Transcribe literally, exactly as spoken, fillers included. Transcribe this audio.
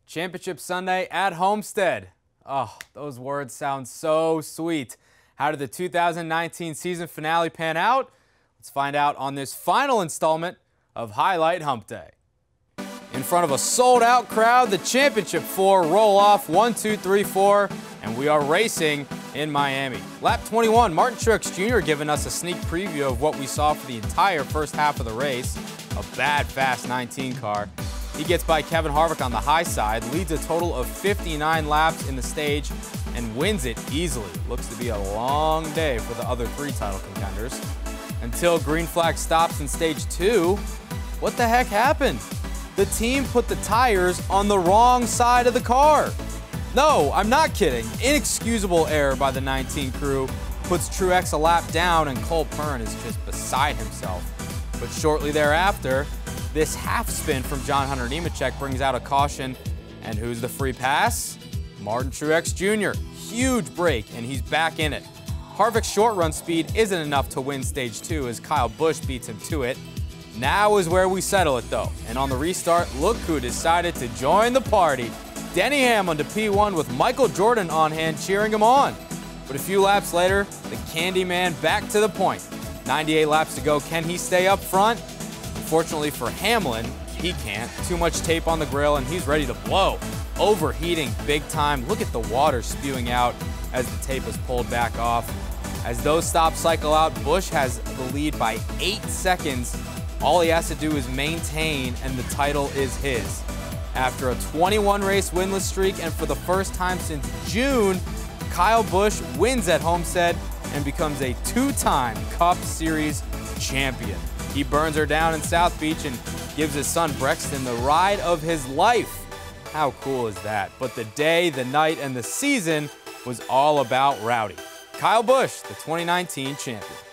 Championship Sunday at Homestead. Oh, those words sound so sweet. How did the two thousand nineteen season finale pan out? Let's find out on this final installment of Highlight Hump Day. In front of a sold-out crowd, the Championship Four roll off one, two, three, four, and we are racing in Miami. Lap twenty-one, Martin Truex Junior giving us a sneak preview of what we saw for the entire first half of the race. A bad, fast nineteen car. He gets by Kevin Harvick on the high side, leads a total of fifty-nine laps in the stage, and wins it easily. Looks to be a long day for the other three title contenders. Until green flag stops in stage two, what the heck happened? The team put the tires on the wrong side of the car. No, I'm not kidding. Inexcusable error by the nineteen crew puts Truex a lap down, and Cole Pearn is just beside himself. But shortly thereafter, this half spin from John Hunter Nemechek brings out a caution. And who's the free pass? Martin Truex Junior Huge break, and he's back in it. Harvick's short run speed isn't enough to win stage two as Kyle Busch beats him to it. Now is where we settle it though. And on the restart, look who decided to join the party. Denny Hamlin to P one with Michael Jordan on hand cheering him on. But a few laps later, the Candyman back to the point. ninety-eight laps to go. Can he stay up front? Unfortunately for Hamlin, he can't. Too much tape on the grill and he's ready to blow. Overheating big time. Look at the water spewing out as the tape is pulled back off. As those stops cycle out, Busch has the lead by eight seconds. All he has to do is maintain and the title is his. After a twenty-one race winless streak and for the first time since June, Kyle Busch wins at Homestead and becomes a two-time Cup Series champion. He burns her down in South Beach and gives his son Brexton the ride of his life. How cool is that? But the day, the night, and the season was all about Rowdy. Kyle Busch, the twenty nineteen champion.